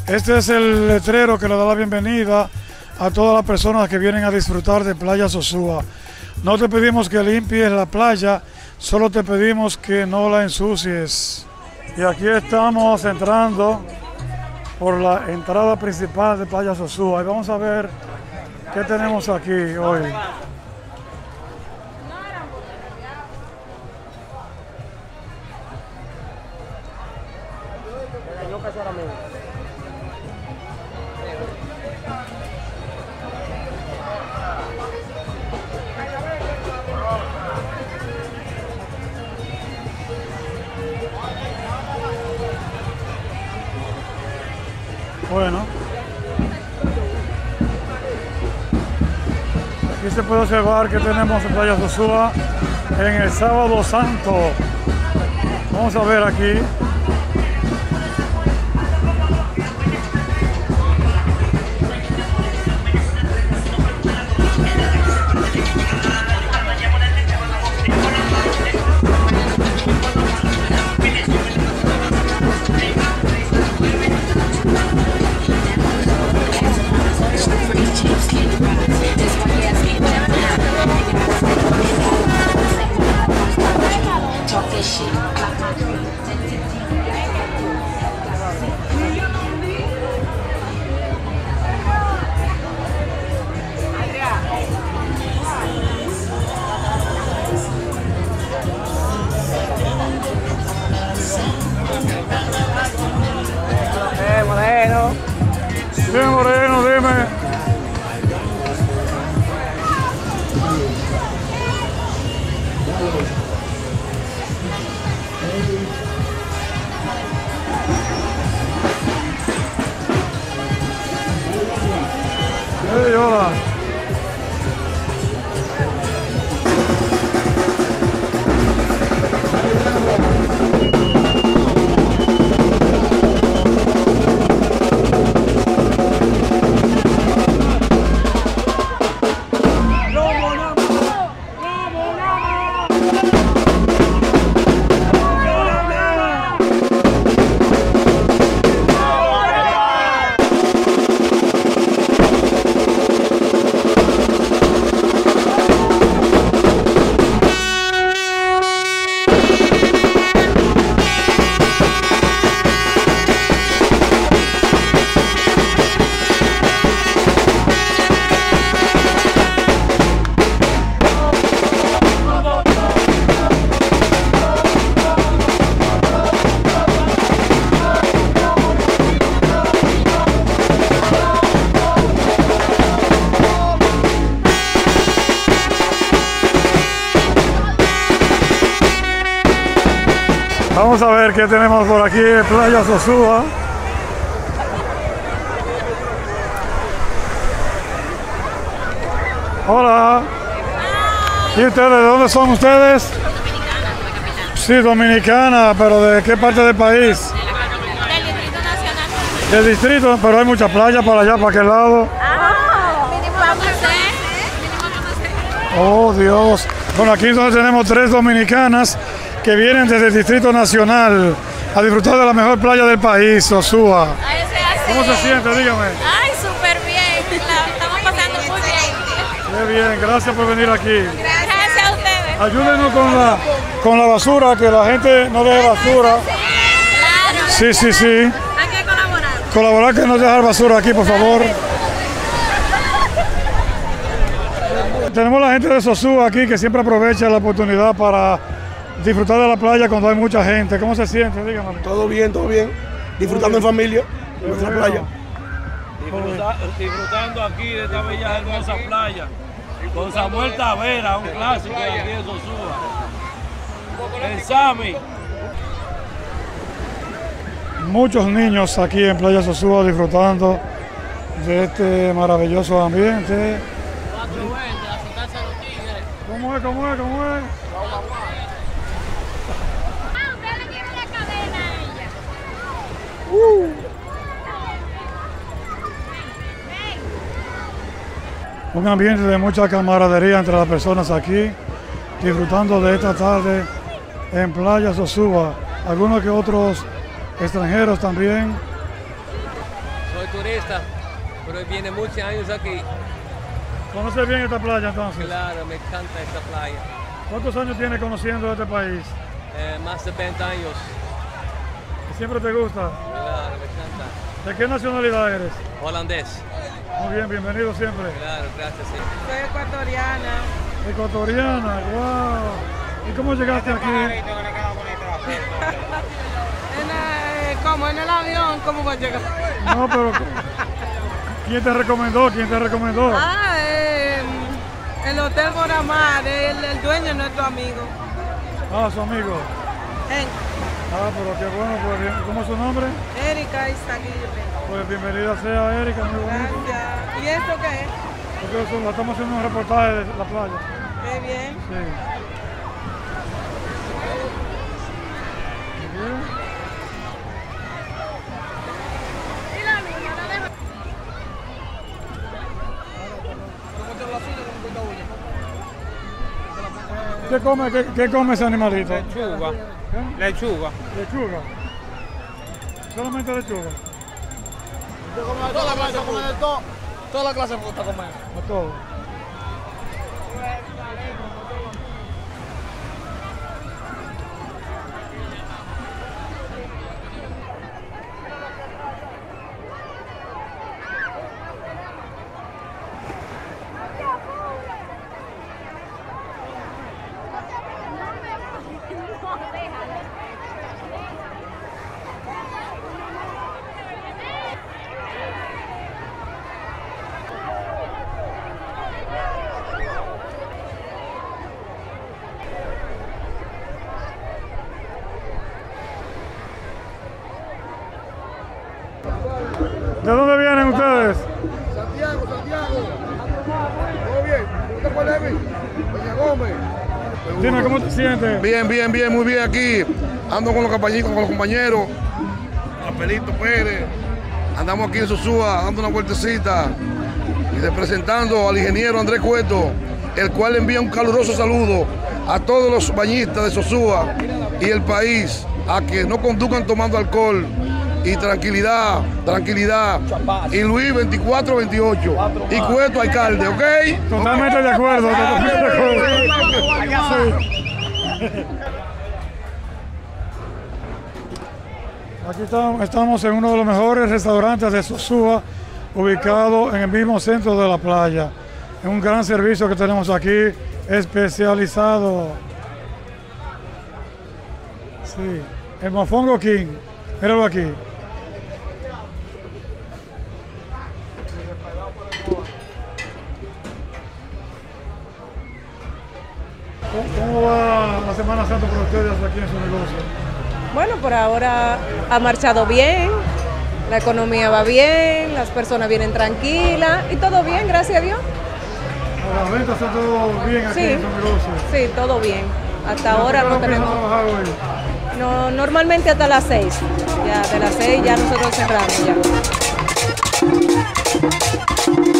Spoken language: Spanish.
Este es el letrero que le da la bienvenida a todas las personas que vienen a disfrutar de Playa Sosúa. No te pedimos que limpies la playa, solo te pedimos que no la ensucies. Y aquí estamos entrando por la entrada principal de Playa Sosúa. Y vamos a ver qué tenemos aquí hoy. Bueno, aquí se puede observar que tenemos en Playa Sosúa en el Sábado Santo. Vamos a ver aquí. Moreno. Dime, Moreno, dime. Hey, hola. Vamos a ver qué tenemos por aquí en Playa Sosúa. Hola. ¿Y ustedes? ¿De dónde son ustedes? Dominicana, la capital. Sí, dominicana, pero ¿de qué parte del país? Del Distrito Nacional. Del distrito, pero hay muchas playas para allá, para aquel lado. Mínimo conocer. Oh, Dios. Bueno, aquí entonces tenemos 3 dominicanas que vienen desde el Distrito Nacional a disfrutar de la mejor playa del país, Sosúa. ¿Cómo se siente? Dígame. Ay, súper bien. La estamos pasando muy bien. Qué bien, gracias por venir aquí. Gracias a ustedes. Ayúdenos con la basura, que la gente no deje basura. Claro. Sí, sí, sí. Hay que colaborar. Colaborar que no dejar basura aquí, por favor. Tenemos la gente de Sosúa aquí que siempre aprovecha la oportunidad para disfrutar de la playa cuando hay mucha gente. ¿Cómo se siente? Dígame. Todo bien, todo bien. Disfrutando en familia, en nuestra playa. Disfrutando aquí de esta bella hermosa playa. Con Samuel Tavera, un clásico de aquí de Sosúa. El Sami. Muchos niños aquí en Playa Sosúa disfrutando de este maravilloso ambiente. ¿Cómo es? ¿Cómo es? ¿Cómo es? Usted le tiene la cadena a ella. Un ambiente de mucha camaradería entre las personas aquí, disfrutando de esta tarde en Playa Sosúa. Algunos que otros extranjeros también. turista, pero viene muchos años aquí. ¿Conoce bien esta playa entonces? Claro, me encanta esta playa. ¿Cuántos años tiene conociendo este país? Más de 20 años. ¿Y siempre te gusta? Claro, me encanta. ¿De qué nacionalidad eres? Holandés. Muy bien, bienvenido siempre. Claro, gracias. Sí. Soy ecuatoriana. Ecuatoriana, wow. ¿Y cómo llegaste aquí? Como en el avión, ¿cómo va a llegar? No, pero ¿quién te recomendó? ¿Quién te recomendó? El Hotel Boramar, el dueño es nuestro amigo. Ah, su amigo. Henk. Ah, pero qué bueno, pues bien. ¿Cómo es su nombre? Erika Izaguirre. Pues bienvenida sea Erika, muy bonito. Gracias. ¿Y esto qué es? Porque estamos haciendo un reportaje de la playa. Qué bien. Sí. Muy bien. ¿Qué come ese animalito? Lechuga. ¿Qué? Lechuga. Lechuga. Solamente lechuga. Toda la clase de fruta comer. A todo. ¿De dónde vienen ustedes? Santiago. ¿Todo bien? ¿Usted cuál es, Doña Gómez? Dime, ¿cómo te sientes? Bien, muy bien aquí. Ando con los compañeros. Apelito Pérez. Andamos aquí en Sosúa, dando una vueltecita. Y representando al ingeniero Andrés Cueto, el cual envía un caluroso saludo a todos los bañistas de Sosúa y el país, a que no conduzcan tomando alcohol. Y tranquilidad. Y Luis 24-28. Y Cueto alcalde, ¿ok? Totalmente de acuerdo. Sí. Aquí estamos en uno de los mejores restaurantes de Sosúa, ubicado en el mismo centro de la playa. Es un gran servicio que tenemos aquí, especializado. Sí, el Mofongo King. Míralo aquí. ¿Cómo va la Semana Santa para ustedes aquí en su negocio? Bueno, por ahora ha marchado bien, la economía va bien, las personas vienen tranquilas y todo bien, gracias a Dios. ¿Las ventas está todo bien aquí en su negocio? Sí, todo bien. Hasta ahora no tenemos... No, normalmente hasta las 6. Ya de las 6 ya nosotros cerramos ya.